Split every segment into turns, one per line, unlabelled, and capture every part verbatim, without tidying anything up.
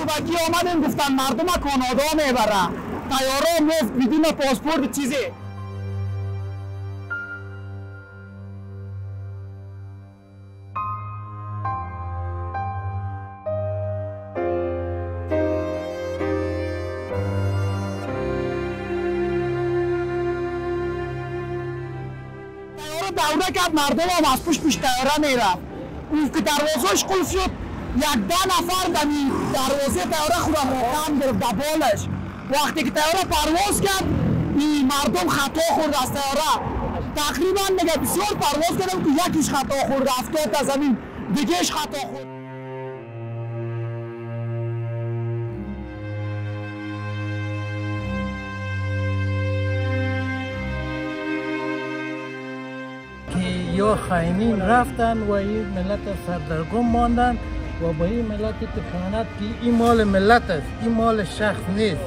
شبکی آمدن گفتن مردم کانادا میبره تیاره مفت بدون پاسپورت چیزی. دوره کرد مردم هم از پشت پشت تیاره میرفت. اون که دروازهش قلف شد یک ده نفر دمی دروازه تیاره خودم محکم گرفت در بالش. وقتی که تیاره پرواز کرد این مردم خطا خورد از تیاره. تقریبا میگه بسیار پرواز کردم که یکیش خطا خورد افتاد تا زمین دیگهش خطا خورد.
یا خائنین رفتن و این ملت سردرگم ماندن و با این ملت اتفاقات که این مال ملت است، این مال شخص نیست.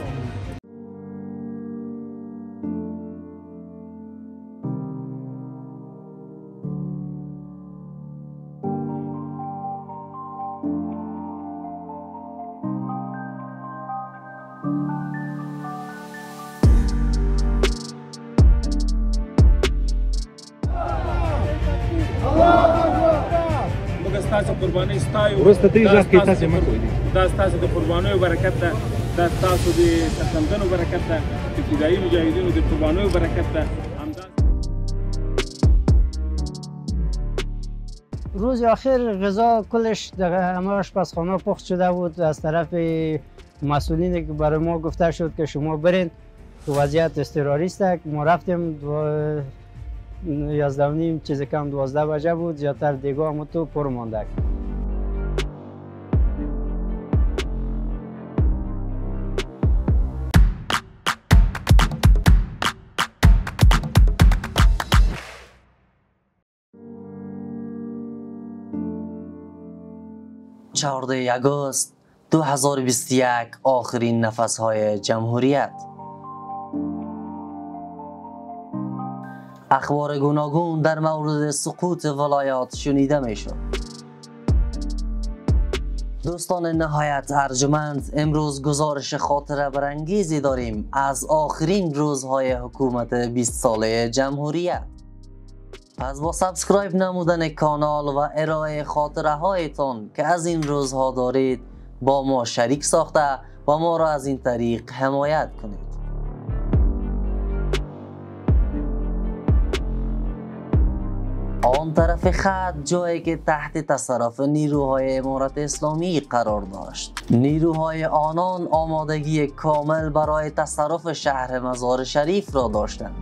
تاسو قرباني ستایو
ورسته دې ځکه کې تاسو مکو دي
دا تاسو د قربانیو برکت ده دا تاسو د سرښندنو برکت ده د فدایي مجاهدینو د قربانیو برکت ده.
روز آخر غذا کلش در همه آشپزخانه پخت شده بود. از طرف مسئولین که برای ما گفته شد که شما برین تو وضعیت اضطراریست. ما رفتیم یازده و نیم چیز کم دوازده بجه بود. زیادتر دیگه هم تو پر مانده.
چهارده آگوست دو هزار و بیست و یک آخرین نفس‌های جمهوریت. اخبار گوناگون در مورد سقوط ولایات شنیده می شد. دوستان نهایت ارجمند، امروز گزارش خاطره برانگیزی داریم از آخرین روزهای حکومت بیست ساله جمهوریت. پس با سابسکرایب نمودن کانال و ارائه خاطره هایتان که از این روزها دارید با ما شریک ساخته و ما را از این طریق حمایت کنید. آن طرف خط جایی که تحت تصرف نیروهای امارت اسلامی قرار داشت. نیروهای آنان آمادگی کامل برای تصرف شهر مزار شریف را داشتند.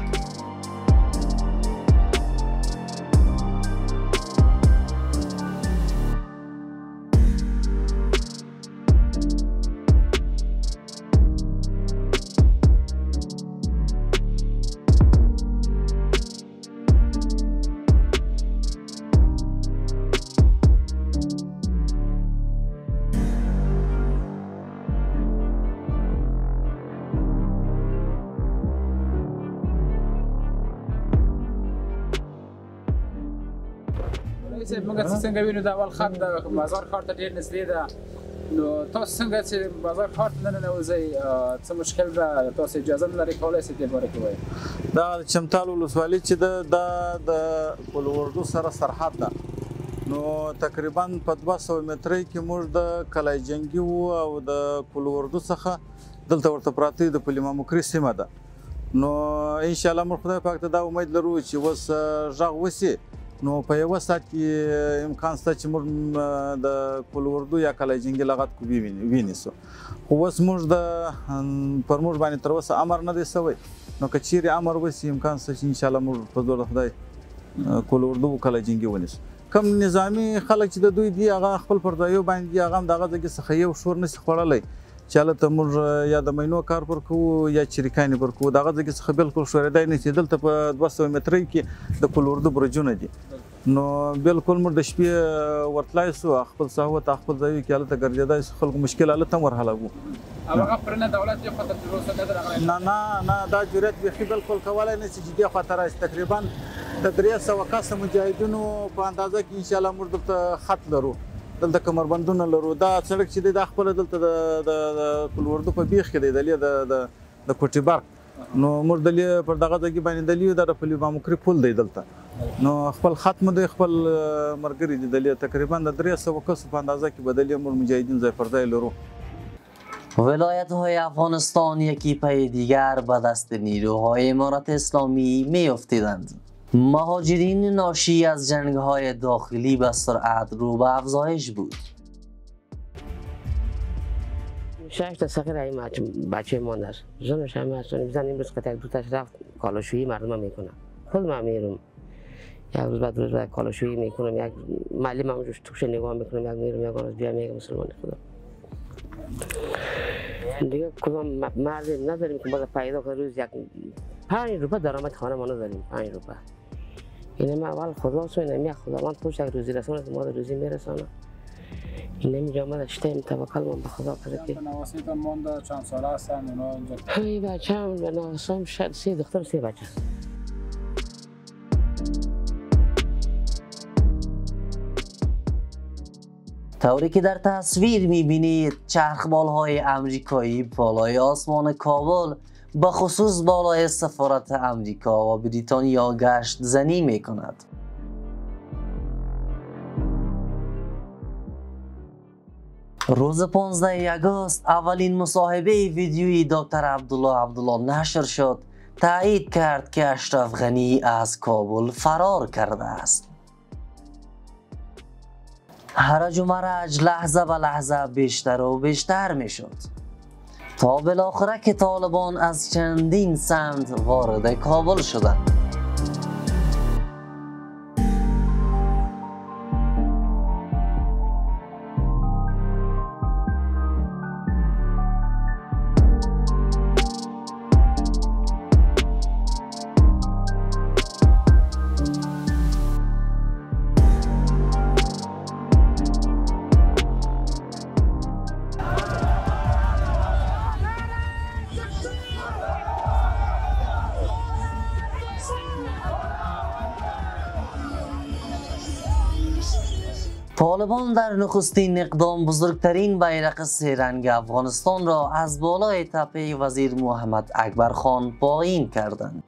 موږ څنګه وینو د اول خط د بازار ښار ته ډېر نږدې ده. نو تاسو څنګه چې بازار ښار ته ننوځئ څه مشکل ده؟ تاسو اجازه نه لرئ کولی شئ دې باره کې ووایئ.
دا چمتال ولسوالي چې ده دا د پل اردو سره سرحد ده. نو تقریبا په دوه سوه مترۍ کې موږ د کلای جنګي وو او د پل اردو څخه دلته ورته پراته د پل امام مکري سیمه ده. نو انشاءالله موږ خدای پاک ته دا امید لرو چې اوس غږ وشي نو په یوه ساعت کې امکان شته چې موږ د پل اردو یا کلای جنګي لغت کو وینیسو. خو اوس موږ د پر موږ باندې تر اوسه امر نه دی سوی. نو که چیرې امر وشي امکان شته چې انشاءالله موږ په زور د خدای پل اردو کلای جنګي ونیسو. کم نظامي خلک چې د دوی دي هغه خپل پر ځایو باندې هغه هم د هغه ځای څخه یو شور نشي خوړلی چې هلته موږ یا د مینو کار پر کوو یا چریکانې پر کوو. د هغه ځای څخه بالکل شورېدی نه چې دلته په دوه سوه مترۍ کې د پل اردو برجونه دي. نو بالکل موږ د شپې ورتلای سو خپل سهوت خپل ځایو کې هلته ګرځېدای سو. خلکو مشکل هلته هم ورحلوو.
هغه پرنه دولت دې خواته تر اوسه نه ده راغلی؟
نه نه نه دا جرئت بیخي بالکل کولی نه شي چې دې خواته راشي. تقریبا د درې سوه کسه مجاهدینو په اندازه کې انشاءالله موږ دلته خط لرو دلته کمربندونه لرو دا سړک چې دی دا خپله دلته د پلوردو په بیخ کې دی دلې د کوټي برق نو موږ دلې پر دغه ځای باندې دلې دا د پلی بامکري پل دی دلته نو خپل ختم دی خپل مرګري دی دلې تقریبا د درې سوه کسو په اندازه کې به دلې موږ مجاهدین ځای پر ځای لرو.
ولایت های افغانستان یکی پی دیگر به دست نیروهای امارت اسلامی می افتیدند. مهاجرین ناشی از جنگ های داخلی به سرعت رو به افزایش بود.
شش تا سقیر این بچه مانده است. زنش همه هستن. بزن امروز که تک دوتاش رفت کالاشویی مردم میکنه. خود من میرم. یک روز بعد روز بعد کالاشویی میکنم. یک معلم هم جوش توش نگاه میکنم. یک میرم یک روز بیا میگم مسلمان خدا. دیگه کدام مرد نداریم که باید پیدا کنه روز یک پنج روپه درآمد خانه ما نداریم. پنج روپه. این ما اول خدا سو این می خداوند خوش یک روزی رسونه ما روزی میرسونه. این نمیجا ما اشتیم توکل ما به خدا کرده که
نواسیتان مونده چند ساله هستن اونا اینجا
ای بچه هم نواسام شد سی دختر سی بچه
طوری که در تصویر میبینید چرخبال های امریکایی بالای آسمان کابل به خصوص بالای سفارت امریکا و بریتانیا گشت زنی میکند. روز پانزده آگوست اولین مصاحبه ویدیویی دکتر عبدالله عبدالله نشر شد تایید کرد که اشرف غنی از کابل فرار کرده است. هرج و مرج لحظه به لحظه بیشتر و بیشتر می شد تا بالاخره که طالبان از چندین سمت وارد کابل شدند. طالبان در نخستین اقدام بزرگترین بیرق سه رنگ افغانستان را از بالای تپه وزیر محمد اکبر خان پایین کردند.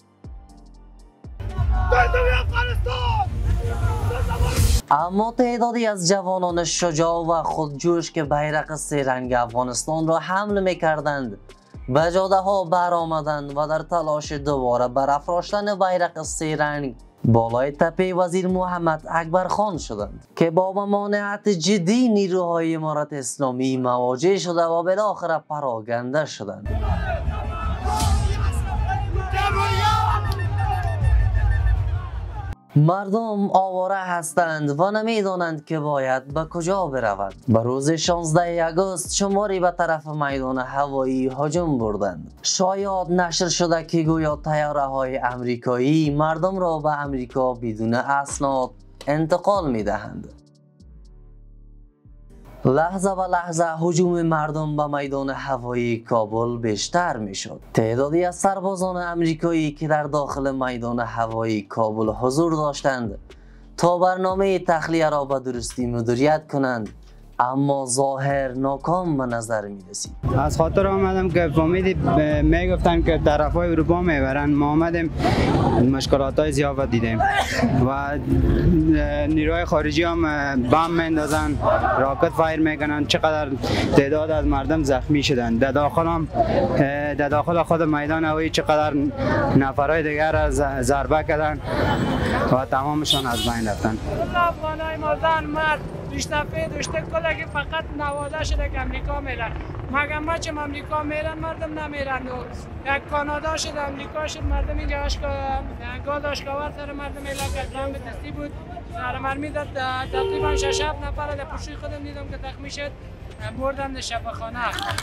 اما تعدادی از جوانان شجاع و خودجوش که بیرق سه رنگ افغانستان را حمل می کردند به جاده ها برآمدند و در تلاش دوباره برافراشتن بیرق سه رنگ بالای تپه وزیر محمد اکبر خان شدند که با ممانعت جدی نیروهای امارت اسلامی مواجه شده و بالاخره پراکنده شدند. مردم آواره هستند و نمیدانند که باید به کجا بروند. به روز شانزده آگوست شماری به طرف میدان هوایی هجوم بردند. شایعات نشر شده که گویا طیاره های امریکایی مردم را به امریکا بدون اسناد انتقال می دهند. لحظه به لحظه هجوم مردم به میدان هوایی کابل بیشتر می شد. تعدادی از سربازان امریکایی که در داخل میدان هوایی کابل حضور داشتند تا برنامه تخلیه را به درستی مدیریت کنند اما ظاهر ناکام به نظر می رسید.
از خاطر آمدم که فهمیدی میگفتن که طرفای اروپا میبرن. ما آمدیم مشکلات های زیاد دیدیم و نیروی خارجی هم بم میندازن، راکت فایر میکنن. چقدر تعداد از مردم زخمی شدن. در داخل هم در داخل خود میدان هوایی چقدر نفرای دیگر از ضربه کردن و تمامشان از بین رفتن.
افغانای مردن مرد دوشتفه دوشته کلا که فقط نواده شده که امریکا میرن. مگه ما چه امریکا میرن مردم نمیرن. یک کانادا شد امریکا شد مردم اینجا گاز آشکاور سر مردم علاقه اقلام به دستی بود. سر مرمی داد تقریبا شش هفت نفر در پشوی خودم دیدم که تخمی شد بردن شفاخانه.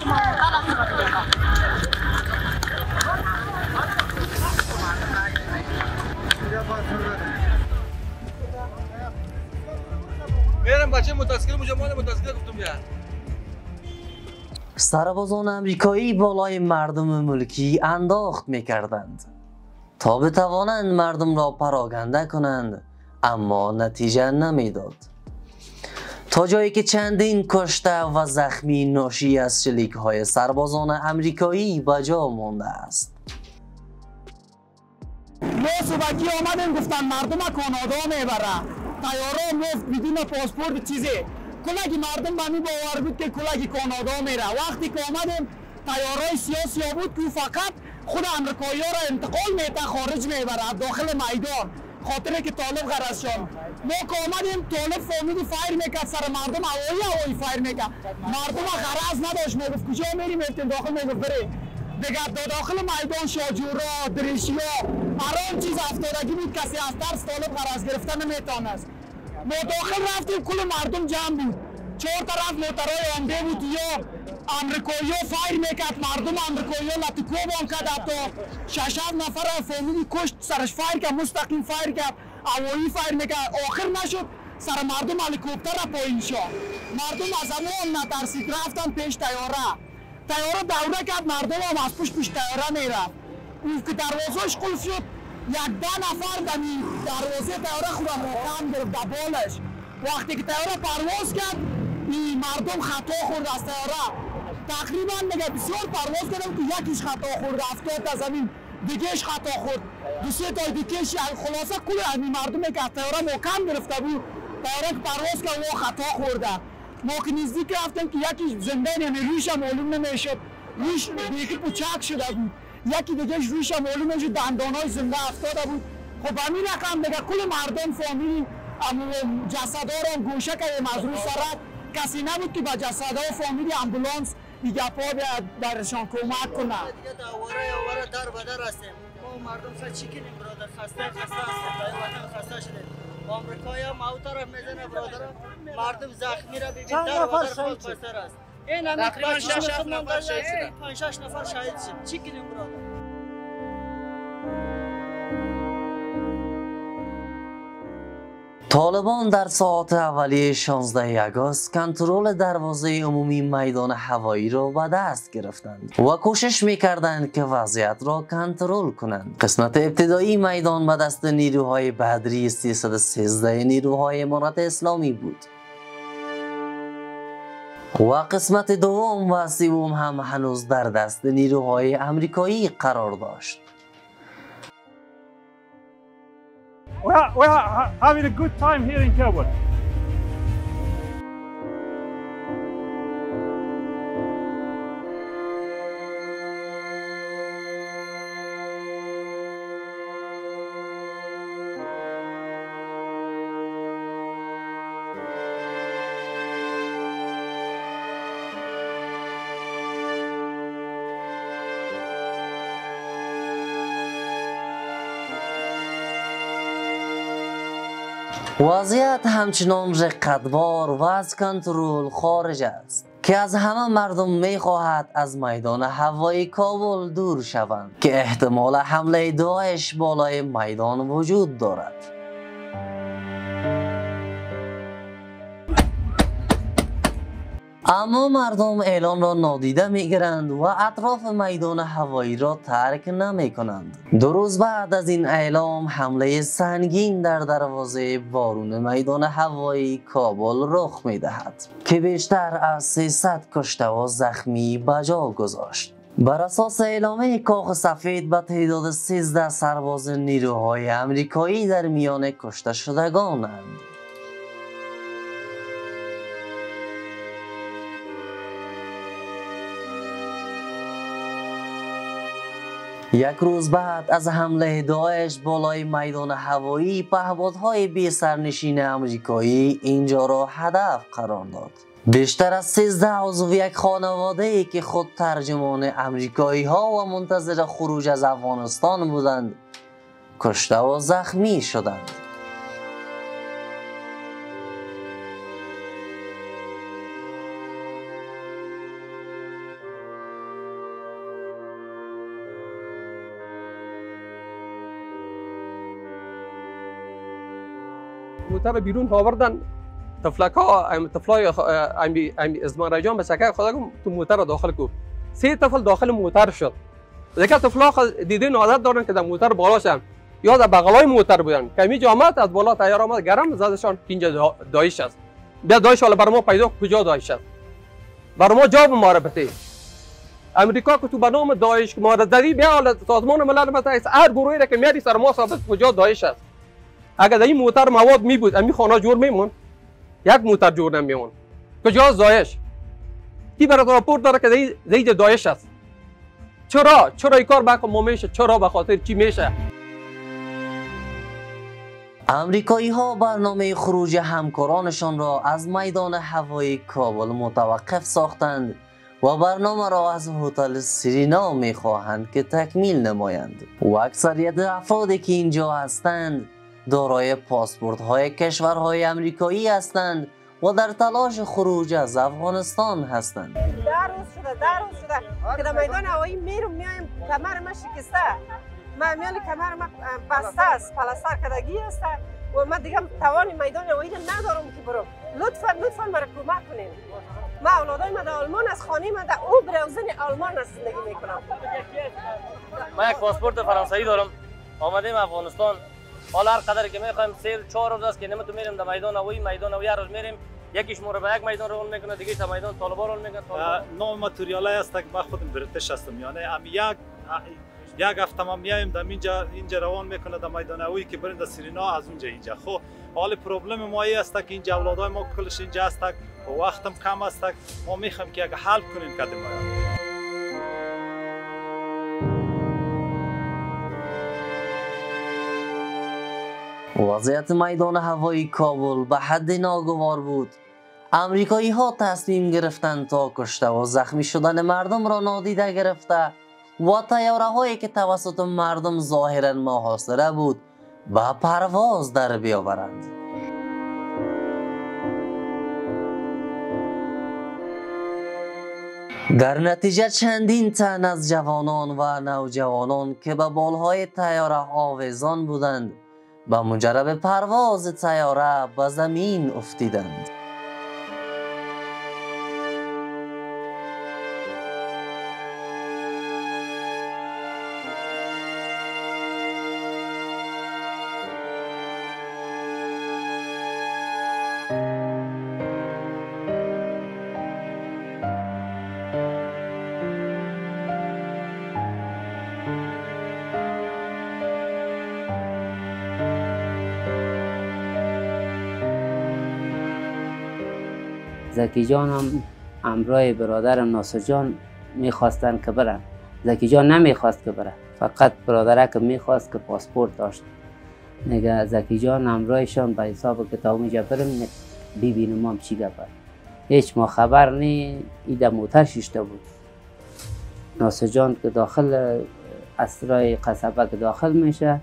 میرم بچه متاسکر مجموعه متاسکر گفتم بیا.
سربازان امریکایی بالای مردم ملکی انداخت میکردند تا بتوانند مردم را پراکنده کنند اما نتیجه نمیداد. تا جایی که چندین کشته و زخمی ناشی از شلیک‌های سربازان امریکایی به جا مانده است.
ما صبحی آمدیم گفتن مردم کانادا میبره، تیاره مفت بدون پاسپورت چیزی. کلگی مردم به می باور بود که کلگی کانادا میره. وقتی که آمدیم تیاره سیاسی بود که فقط خود امریکایی ها را انتقال میده خارج میبره داخل میدان، خاطره که طالب غرض شد. ما که آمدیم طالب فامیلی فایر میکرد سر مردم، هوایی هوایی فایر میکرد. مردم غرض نداشت، میگفت کجا میریم؟ میفتیم داخل، میگفت بری دیگه داخل میدان شاجورا دریشیا هر آن چیز افتادگی بود، کسی از ترس طالب غرض گرفتن نمیتونست. ما داخل رفتیم کل مردم جمع بود، چهار طرف موترهای آمده بود، یا امریکایی ها فایر میکرد، مردم امریکایی ها لطکوب هم کرد، حتی شش هفت نفر فامیلی کشت، سرش فایر کرد، مستقیم فایر کرد، هوایی فایر میکرد. آخر نشد سر مردم هلیکوپتر را پایین شد. مردم از همون نترسید رفتن پیش تیاره. تیاره دوره کرد، مردم هم از پشت پیش تیاره میرفت. اون که دروازهش قلف شد، یک ده نفر دمی دروازه تیاره خودم محکم گرفت در بالش. وقتی که تیاره پرواز کرد این مردم خطا خورد از تیاره. تقریبا میگه بسیار پرواز کردم که یکیش خطا خورد افتاد از زمین، دیگهش خطا خورد، دو سه تا دیگهش. خلاصه کل همین مردمی که از تیاره محکم گرفته بود، تیاره که پرواز کرد و خطا خورده. ما که نزدیک رفتیم که یکی زنده نمی رویش هم معلوم نمیشد، رویش یکی پوچک شده بود، یکی دیگهش رویش هم معلوم نمیشد، دندانهای زنده افتاده بود. خب همین رقم دیگه کل مردم فامیلی جسدها رو گوشه کردیم از روی سرک، کسی نبود که با جسدهای فامیلی امبولانس دیگه پا برشان کمک کنه.
دیگه دواره اواره در به در هستیم، ما مردم سر چی کنیم برادر؟ خسته خسته هستیم، برای وطن خسته شدیم. آمریکایی هم او طرف میزنه برادر، مردم زخمی را ببین در و در خود بستر است. این همین
تقریبا شش هفت نفر شهید شدن،
پنج شش نفر شهید شد. چی کنیم برادر؟
طالبان در ساعات اولیه شانزده آگوست کنترل دروازه عمومی میدان هوایی را به دست گرفتند و کوشش می‌کردند که وضعیت را کنترل کنند. قسمت ابتدایی میدان به دست نیروهای بدری سیصد و سیزده نیروهای امارت اسلامی بود و قسمت دوم و سوم هم هنوز در دست نیروهای امریکایی قرار داشت.
We're, we're having a good time here in Kabul.
وضعیت همچنان رقتبار و از کنترل خارج است که از همه مردم می خواهد از میدان هوایی کابل دور شوند که احتمال حمله داعش بالای میدان وجود دارد. اما مردم اعلان را نادیده می گیرند و اطراف میدان هوایی را ترک نمی کنند. دو روز بعد از این اعلام حمله سنگین در دروازه بارون میدان هوایی کابل رخ می دهد که بیشتر از سیصد کشته و زخمی به جا گذاشت. بر اساس اعلامیه کاخ سفید به تعداد سیزده سرباز نیروهای امریکایی در میان کشته شدگانند. یک روز بعد از حمله داعش بالای میدان هوایی، پهپادهای بی سرنشین امریکایی اینجا را هدف قرار داد. بیشتر از سیزده عضو یک خانواده ای که خود ترجمان امریکایی ها و منتظر خروج از افغانستان بودند کشته و زخمی شدند.
موتر بیرون آوردن، تفلک ها طفلای امی امی ازمان جان به شکر خدا تو موتر را داخل کو. سه طفل داخل موتر شد. دیگه طفلا دیدین عادت دارن که در موتر بالا شن یا در بغلای موتر بودن. کمی جامعت از بالا تیار آمد گرم زدشان اینجا دایش است. بیا داعش حالا برای ما پیدا کجا داعش است؟ برای ما جواب ما را بده. امریکا که تو به نام داعش که ما را زدی، بیا حالا سازمان ملل متحد هر گروهی را که میاری سر ما ثابت کجا داعش است. اگر در این موتر مواد می بود امی خانه جور میمون، یک موتر جور نمیمون. کجاست داعش؟ کی برات راپورت داره که زید داعش است؟ چرا چرا این کار با ما میشه؟ چرا به خاطر چی میشه؟
امریکایی ها برنامه خروج همکارانشان را از میدان هوایی کابل متوقف ساختند و برنامه را از هتل سرینا می خواهند که تکمیل نمایند و اکثریت افرادی که اینجا هستند دارای پاسپورت های کشورهای امریکایی هستند و در تلاش خروج از افغانستان هستند.
در روز شده در روز شده که در میدان هوایی میرم میایم، کمر ما شکسته، من میال کمر ما بسته است، پلاستر کردگی است و من دیگه توان میدان هوایی ندارم که برم. لطفا لطفا مرا کمک کنین. ما اولادای ما در آلمان از خانه ما در او بروزن آلمان زندگی میکنم.
من یک پاسپورت فرانسوی دارم، آمدیم افغانستان. حالا هر قدر که میخوایم سه چهار روز است که نمیتون میریم در میدان هوایی، میدان هوایی هر روز میریم، یکیش ما رو به یک میدان رول میکنه، دیگه تا میدان طالبان رول میکنه.
نام ما توریالای است که من خودم بریتیش هستم، یعنی ام یک یک هفته ما میایم در اینجا اینجا روان میکنه در میدان هوایی که بریم در سرینا، از اونجا اینجا. خب حال پروبلم ما این است که اینجا اولادای ما کلش اینجا است و وقتم کم است، ما میخوایم که اگه حل کنیم قدم ما.
وضعیت میدان هوایی کابل به حد ناگوار بود. امریکایی ها تصمیم گرفتند تا کشته و زخمی شدن مردم را نادیده گرفته و طیاره هایی که توسط مردم ظاهرا محاصره بود به پرواز در بیاورند. در نتیجه چندین تن از جوانان و نوجوانان که به بالهای طیاره آویزان بودند با مجرد پرواز طیاره به زمین افتیدند.
زکی جان هم همراه برادرم ناصر جان میخواستن که برن. زکی جان نمیخواست که بره، فقط برادرک میخواست که پاسپورت داشت. نگه زکی جان همراهشان به حساب کتاب میجا برم ببینم هم چی گفت. هیچ ما خبر نی، ایده موتر ششته بود. ناصر جان که داخل اسرای قصبه که داخل میشه،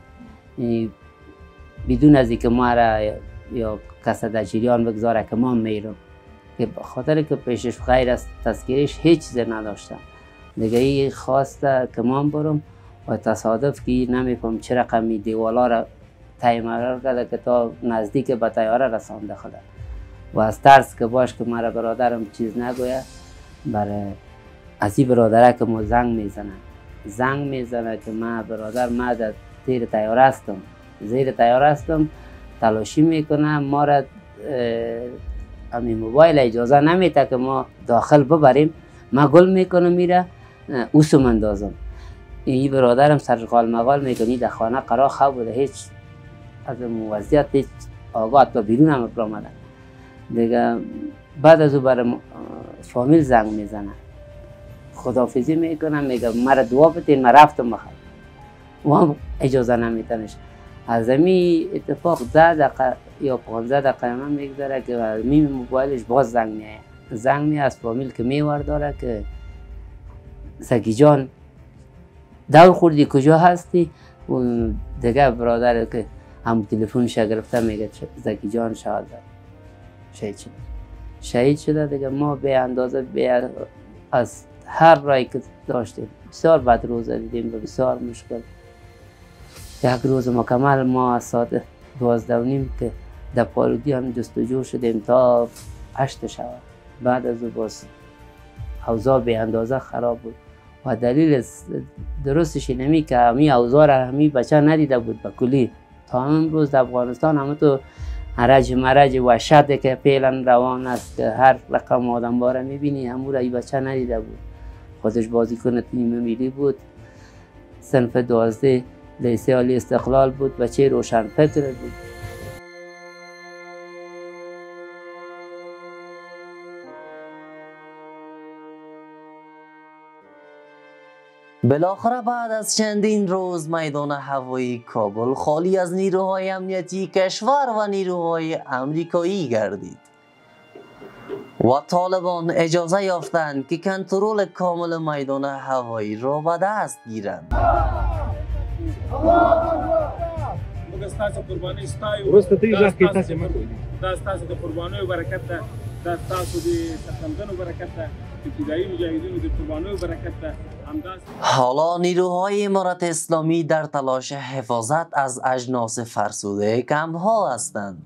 بدون از اینکه ما را یا کسی در جریان بگذاره که ما میرم، که بخاطر که پیشش غیر از تذکیرش هیچ چیز نداشتم. دیگه ای خواسته که من برم و تصادف که نمیفهم چه رقمی دیوالا را تایمار کرده که تا نزدیک به طیاره رسانده خدا و از ترس که باش که مرا برادرم چیز نگویه، برای از این برادره که ما زنگ میزنه زنگ میزنه که من برادر ما در زیر طیاره هستم زیر طیاره هستم تلاشی میکنه ما را همین موبایل اجازه نمیده که ما داخل ببریم. ما گل میکنم میره اوسم اندازم. این برادرم سرقال مقال میکنی در خانه قرار خواب بوده، هیچ از موضوعیت هیچ آگاه تا بیرون هم برآمدن. دیگه بعد از او برای فامیل زنگ میزنه، خداحافظی میکنم، میگه مرا دعا بدین، من رفتم بخوام و هم اجازه نمیتنش. از همین اتفاق ده دقیقه یا پانزده دقیقه من میگذاره که از می موبایلش باز زنگ میایه زنگ می از فامیل که میور داره که زکی جان دور خوردی کجا هستی؟ و دیگه برادر که هم تلفنش گرفته میگه زکی جان شهید شهید شده شهید شده دیگه ما به اندازه به از هر رای که داشتیم بسیار بد روز دیدیم و بسیار مشکل. یک روز مکمل ما از ساعت دوازده و نیم که در پارودی هم جستجو شدیم تا هشت شب. بعد از او باز اوضاع به اندازه خراب بود و دلیل درستش اینمی که همی اوضاع را همی بچه ندیده بود به کلی. تا امروز در افغانستان همه تو هرج مرج وحشتی که فعلا روان است که هر رقم آدم باره میبینی همون را ای بچه ندیده بود. خودش بازیکن تیم ملی بود، صنف دوازده لیسه عالی استقلال بود، بچه روشن فکر بود.
بالاخره بعد از چندین روز میدان هوایی کابل خالی از نیروهای امنیتی کشور و نیروهای امریکایی گردید و طالبان اجازه یافتند که کنترل کامل میدان هوایی را به دست گیرند.
وروسته دوی غږ کوي تاسې مه کوئ. دا ستاسو د قربانیو برکت ده، دا ستاسو د سرښندنو برکت ده، د فدایي مجاهدینو د قربانیو برکت ده.
حالا نیروهای امارت اسلامی در تلاش حفاظت از اجناس فرسوده کمپ‌ها هستند.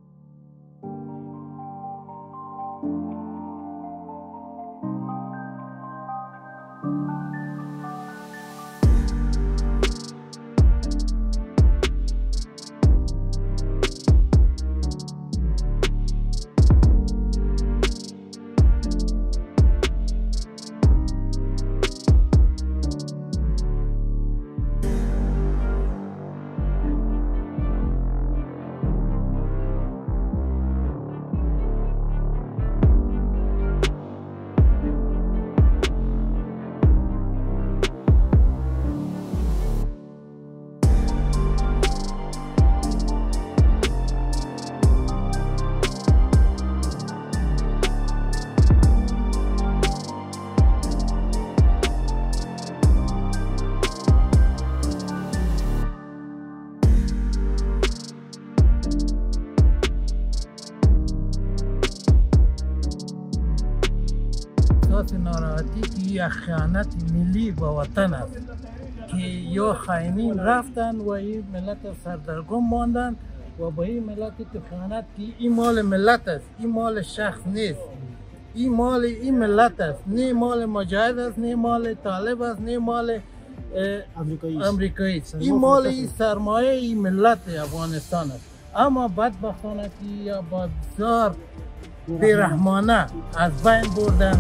ناراحتی که یک خیانت ملی با وطن است که یا خائنین رفتن و این ملت سردرگم ماندن و با این ملت تو خیانت که این مال ملت است، این مال شخص نیست، این مال این ملت است، نه مال مجاهد است، نه مال طالب است، نه مال امریکایی است. این مال این سرمایه این ملت افغانستان است. اما بدبختانه که یا با بسیار بیرحمانه از بین بردن.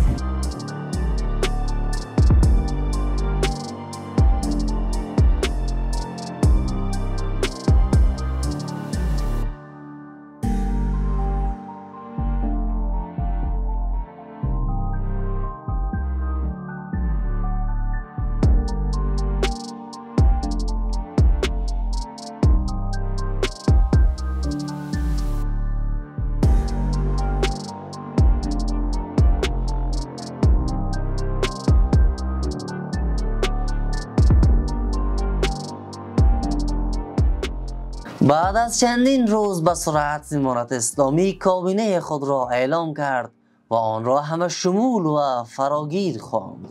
بعد از چندین روز به سرعت امارت اسلامی کابینه خود را اعلام کرد و آن را همه شمول و فراگیر خواند.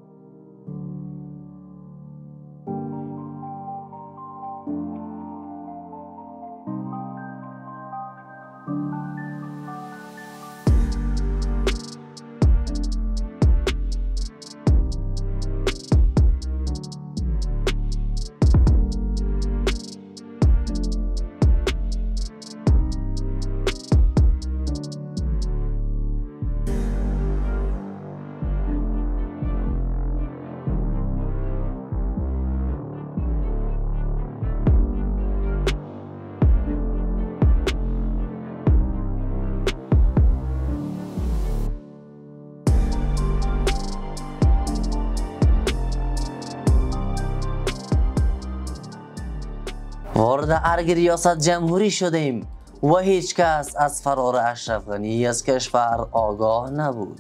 وارد ارگ ریاست جمهوری شدیم و هیچ کس از فرار اشرف غنی از کشور آگاه نبود.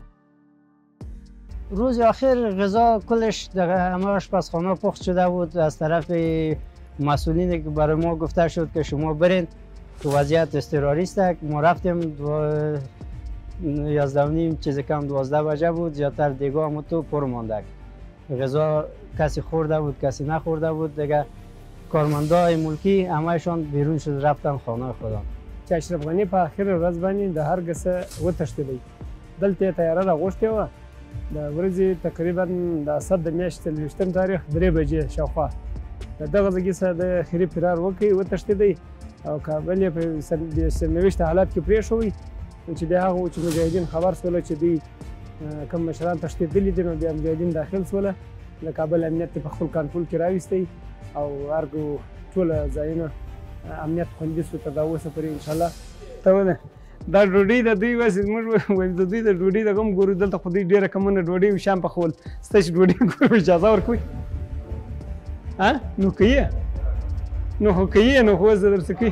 روز آخر غذا کلش در همه آشپزخانه پخت شده بود. از طرف مسئولین که برای ما گفته شد که شما برین تو وضعیت اضطراریست. ما رفتیم دو... یازده و نیم چیز کم دوازده بجه بود. زیادتر دیگه هم تو پر مانده. غذا کسی خورده بود کسی نخورده بود. دیگه کارمندای ملکی همهشان بیرون شد رفتن خانه خودم.
چې اشرف غني په اخر ورځ باندې د هر څه وتښتېدی. دلته تیاره راغوښتې وه. د ورځې تقریبا د اسد د میاشتې څلوېښتم تاریخ درې بجې شاوخوا د دغه ځای څخه د خیري فرار وکړي وتښتېدی
او کابل یې په سرنوشت حالات کې پرېښوی چې د هغو چې مجاهدین خبر سوله چې دوی کوم مشران تښتېدلي دي نو بیا مجاهدین داخل سوله د کابل امنیت په خپل کنټرول کې راویستی او ارګو ټوله ځایونه امنیت خوندي سو تر دا اوسه پورې انشاءالله ته ونه دا ډوډۍ د دوی وس موږ وایو د دوی د ډوډۍ د کوم ګورو دلته خو دوی ډېره کمونه ډوډۍ شام پخول سته چې ډوډۍ ګورو اجازه ورکوي ها نو کوي نو خو کوي نو خو اوس درڅه کوي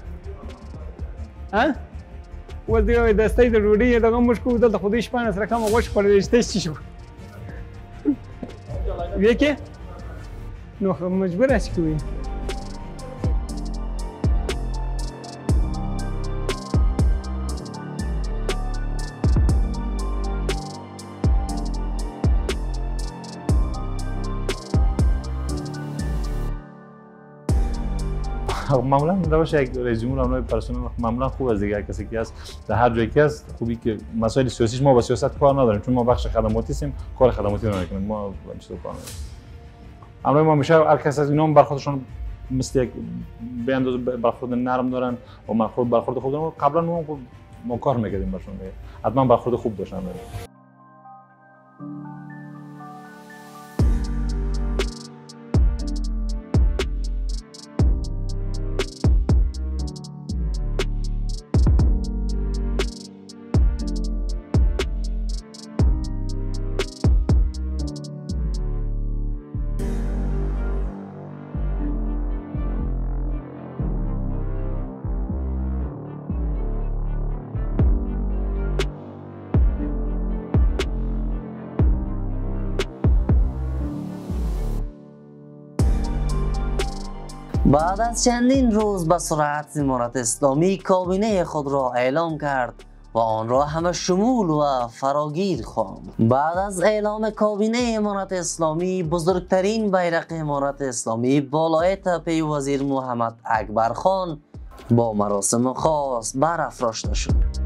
ها اوس دوی وایي د ستۍ د ډوډۍ دغه موږ کوو دلته خو دوی شپاړس سره کمه غوښې خوړلې چې ته څه شو ویې کې نو خو مجبور یاست چې کوي
معمولا روش یک رئیس جمهور امنای پرسنل معمولا خوب از دیگه کسی که هست در هر جایی که هست خوبی که مسائل سیاسیش ما با سیاست کار نداریم چون ما بخش خدماتی هستیم کار خدماتی نمیکنیم ما چطور کار نداریم امروز ما میشه هر کس از اینا برخوردشون مثل یک به اندازه برخورد نرم دارن و برخورد برخورد خوب دارن قبلا ما ما کار میکردیم برشون حتما برخورد خوب داشتن
بعد از چندین روز به سرعت امارت اسلامی کابینه خود را اعلام کرد و آن را همه شمول و فراگیر خواند. بعد از اعلام کابینه امارت اسلامی بزرگترین بیرق امارت اسلامی بالای تپه وزیر محمد اکبر خان با مراسم خاص برافراشته شد.